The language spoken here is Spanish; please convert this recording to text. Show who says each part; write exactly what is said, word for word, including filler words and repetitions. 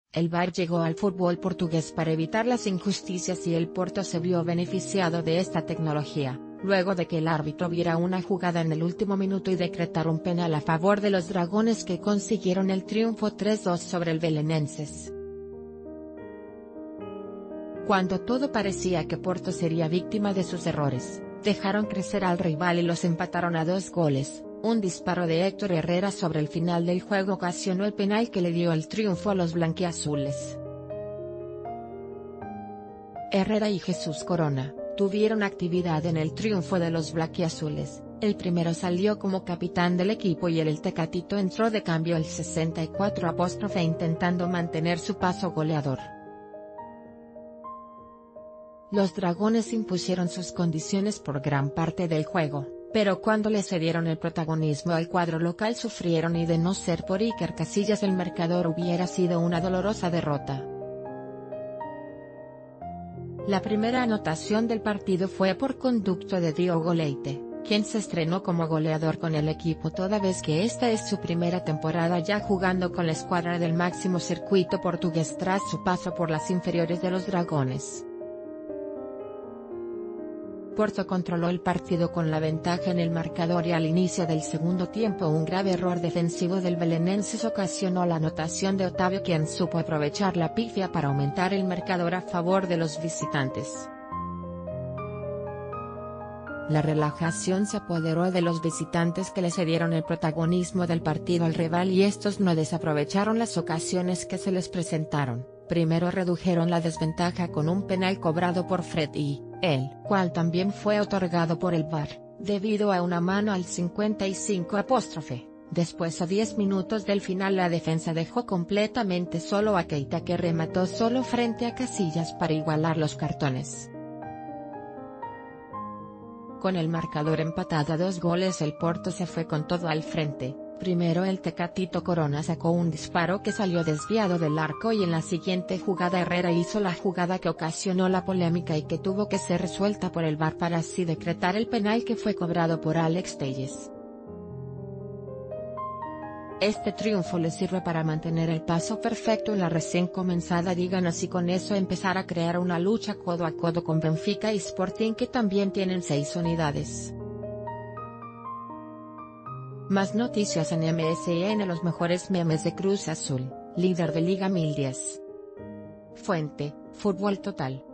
Speaker 1: El V A R llegó al fútbol portugués para evitar las injusticias y el Porto se vio beneficiado de esta tecnología, luego de que el árbitro viera una jugada en el último minuto y decretar un penal a favor de los dragones que consiguieron el triunfo tres dos sobre el Belenenses. Cuando todo parecía que Porto sería víctima de sus errores, dejaron crecer al rival y los empataron a dos goles. Un disparo de Héctor Herrera sobre el final del juego ocasionó el penal que le dio el triunfo a los blanquiazules. Herrera y Jesús Corona tuvieron actividad en el triunfo de los blanquiazules. El primero salió como capitán del equipo y el, el Tecatito entró de cambio al sesenta y cuatro apóstrofe intentando mantener su paso goleador. Los dragones impusieron sus condiciones por gran parte del juego, pero cuando le cedieron el protagonismo al cuadro local sufrieron y de no ser por Iker Casillas el marcador hubiera sido una dolorosa derrota. La primera anotación del partido fue por conducto de Diogo Leite, quien se estrenó como goleador con el equipo toda vez que esta es su primera temporada ya jugando con la escuadra del máximo circuito portugués tras su paso por las inferiores de los dragones. Porto controló el partido con la ventaja en el marcador y al inicio del segundo tiempo un grave error defensivo del Belenenses ocasionó la anotación de Otavio, quien supo aprovechar la pifia para aumentar el marcador a favor de los visitantes. La relajación se apoderó de los visitantes que le cedieron el protagonismo del partido al rival y estos no desaprovecharon las ocasiones que se les presentaron. Primero redujeron la desventaja con un penal cobrado por Fred y, el cual también fue otorgado por el V A R, debido a una mano al cincuenta y cinco apóstrofe. Después a diez minutos del final la defensa dejó completamente solo a Keita, que remató solo frente a Casillas para igualar los cartones. Con el marcador empatado a dos goles el Porto se fue con todo al frente. Primero el Tecatito Corona sacó un disparo que salió desviado del arco y en la siguiente jugada Herrera hizo la jugada que ocasionó la polémica y que tuvo que ser resuelta por el V A R para así decretar el penal que fue cobrado por Alex Telles. Este triunfo le sirve para mantener el paso perfecto en la recién comenzada liga y con eso empezar a crear una lucha codo a codo con Benfica y Sporting, que también tienen seis unidades. Más noticias en M S N. Los mejores memes de Cruz Azul, líder de Liga mil diez. Fuente: Fútbol Total.